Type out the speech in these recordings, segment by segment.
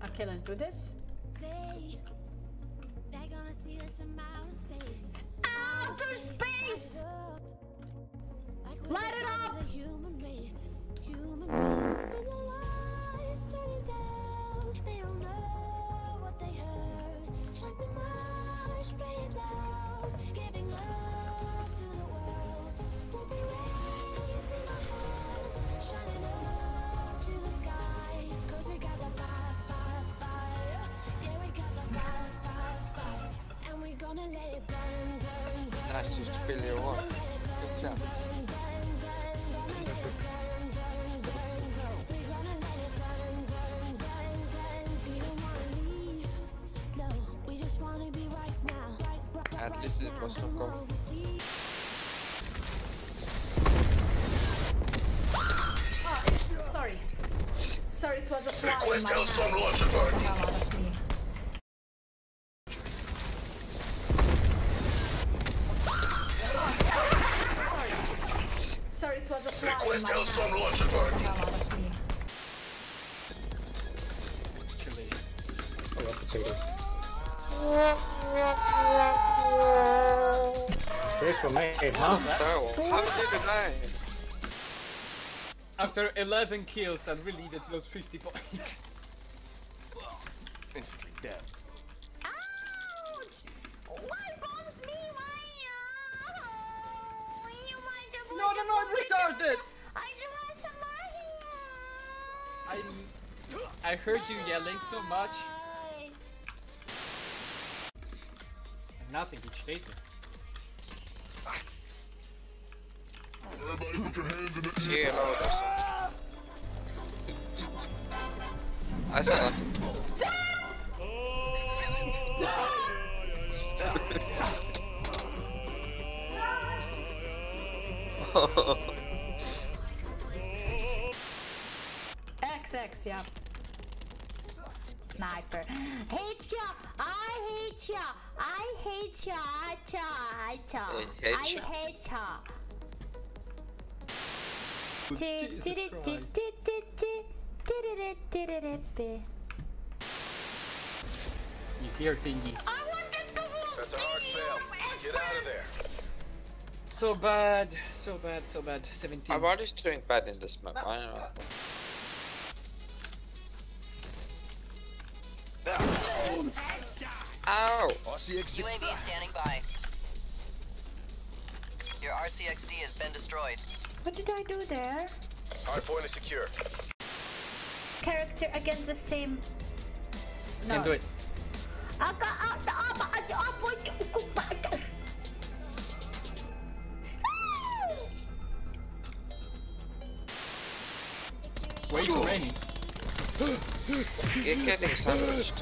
Okay, let's do this. Outer space! Light it up! Nice to spill your water. Good job. At least it was so cold. Oh, sorry. Sorry, it was a fly. Request Hellstorm launch alert. Sorry, it was a fly. Request Hellstorm launch alert. I love potatoes. Space were made, huh? So, how did it die? After 11 kills and we needed those 50 points. Infantry dead. Ouch! Why bombs me? Why? You might have No, it's retarded! I heard you yelling so much. And nothing, he chased me. Everybody put your hands in the See a load or something. I saw XX, yeah. Sniper. Hate ya! I hate ya! I hate ya! I hate ya! I hate ya! You hear thingies. That's a hard fail. Get out of there. So bad, so bad, so bad. 17. my body's doing bad in this map. I don't know. Ow! RCXD. UAV standing by. Your RCXD has been destroyed. What did I do there? Hardpoint is secure. Character against the same. No. Can do it. Way too many. You're getting sandwiched.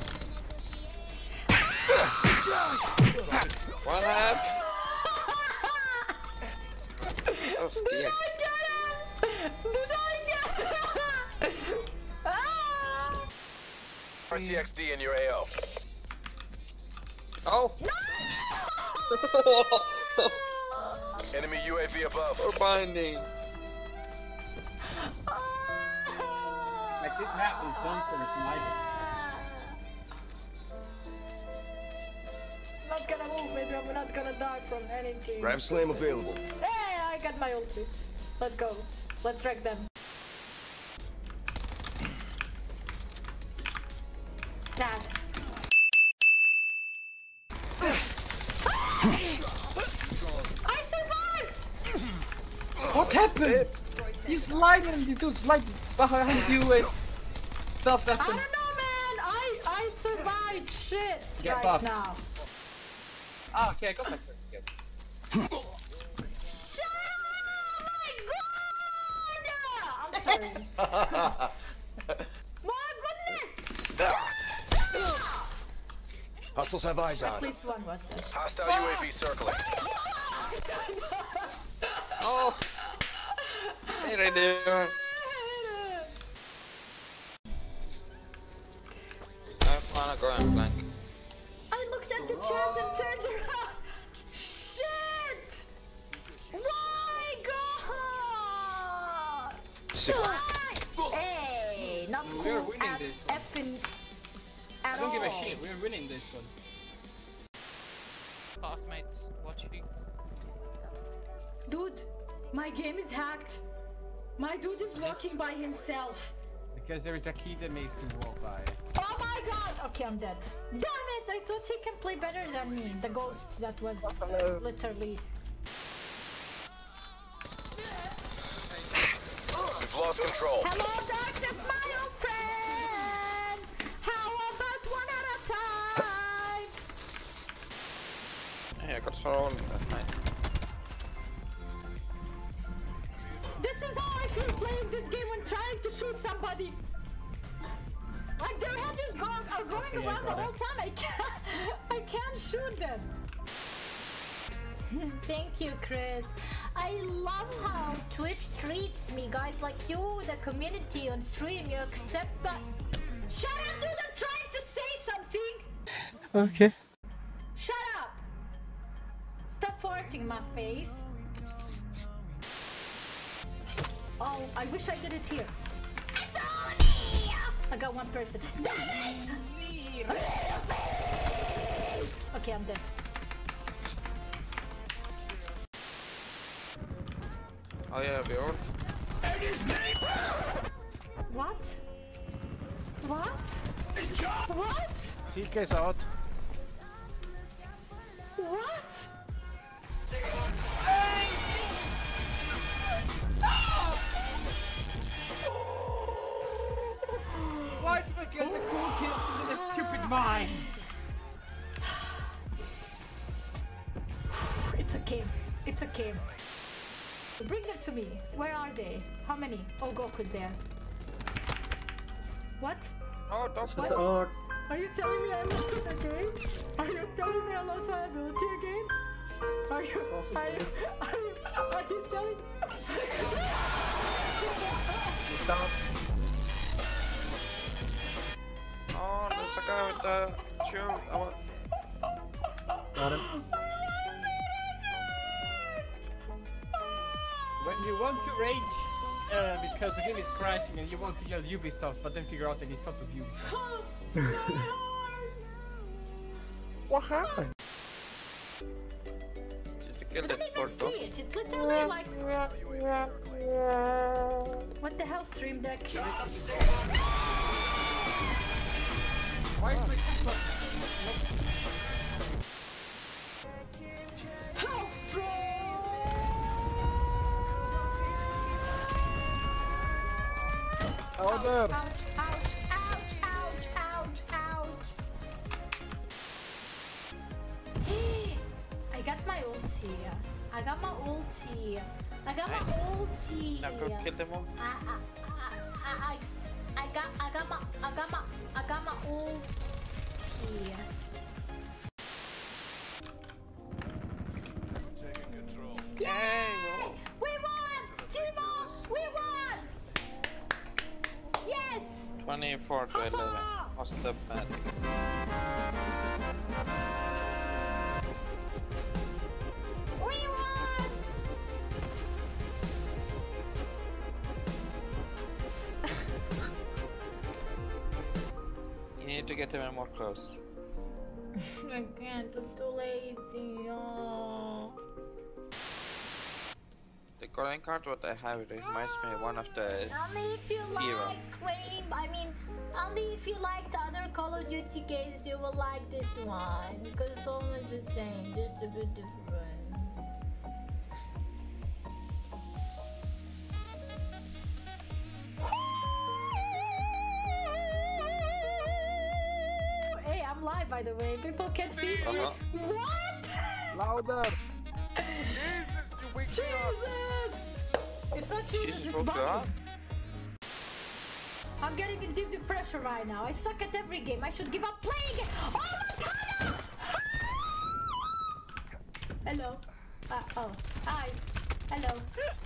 What happened? That was scary. RCXD in your AO. Oh! Enemy UAV above. We're binding. Like this map is done for sniping. Not gonna move, maybe I'm not gonna die from anything. Ram slam available. Hey, I got my ulti. Let's go. Let's track them. Stab. I survived! What happened? He's sliding, the dude slide behind you and stuff I happened. don't know, man. I survived shit Get right buff. now. Ah, okay, I got my turn. Good. Shut up! My God! I'm sorry. My goodness! Hostiles have eyes on. At least one was dead. Hostile UAV circling. Oh! Hey, right there. I wanna go and flank. I looked at the chat and turned around. Shit! My God! Sick. Hey, not We are cool winning at this. effing I don't give a shit. We're winning this one. Classmates watching. Dude, my game is hacked. My dude is walking by himself. Because there is a key that makes him walk by. Oh my god! Okay, I'm dead. Damn it! I thought he can play better than me. The ghost that was literally. We've lost control. Hello, darkness, my old friend! How about one at a time? Hey, I got so old that night. This is how I feel playing this game when trying to shoot somebody. Like their head is going around the whole time. I can't shoot them. Thank you, Chris. I love how Twitch treats me, guys. Like you, the community on stream, you accept that. Shut up, dude! I'm trying to say something. Okay. Shut up! Stop farting in my face. Oh, I wish I did it here. Sorry! I got one person. Damn it! Okay, I'm dead. Oh yeah, we all. What? What? What? CK's out. What? Why do I get the cool kills into this stupid mine? It's okay. It's okay. Bring them to me. Where are they? How many? Oh, Goku's there. What? Oh, don't What? Oh, Are you telling me I lost in the game? Are you telling me I lost my ability again? Are you telling me? Oh, there's a guy with the shield. I want. got him. When you want to rage because the game is crashing and you want to yell Ubisoft, but then figure out that it's not of Ubisoft. What happened? Did you kill I that didn't poor even dog? see it. It literally like. What the hell, stream deck? Why is my How strong? Louder! Ouch, ouch, ouch, ouch, ouch, ouch. I got my ulti. I got my ulti. I got my ulti. Now go kill them all. I got my ulti. Taking control. Yay! We won! Timo! We won! Yes! 24 to 11. What's the bad? We won! You need to get even more close. I can't, I'm too lazy. Oh. The calling card what I have reminds me of one of the Only if you Hero. like Cream, I mean, only if you like the other Call of Duty games, you will like this one. Because it's almost the same, just a bit different. Hey, I'm live by the way, people can see me. Uh-huh. What? Louder! Jesus! It's not Jesus, Jesus it's woke you Bunny. up? I'm getting in deep pressure right now. I suck at every game. I should give up playing it. Oh my god! Hello. Oh. Hi. Hello.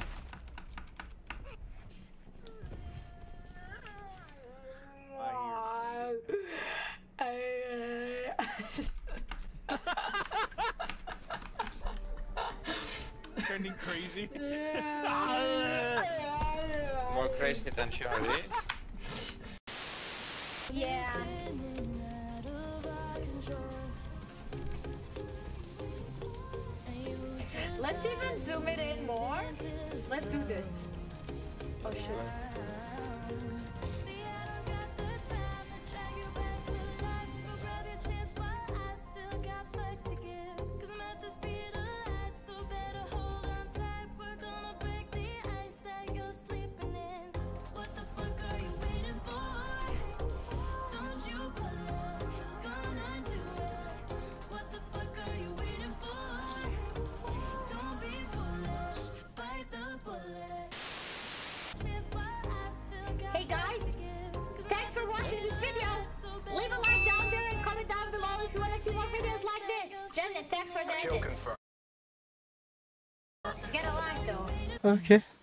Turning crazy. More crazy than Charlie. Yeah. Let's even zoom it in more. Let's do this. Oh shit. Hey guys, thanks for watching this video. Leave a like down there and comment down below if you want to see more videos like this. Jen, thanks for the Kill edits. confirmed. Get a like though. Okay.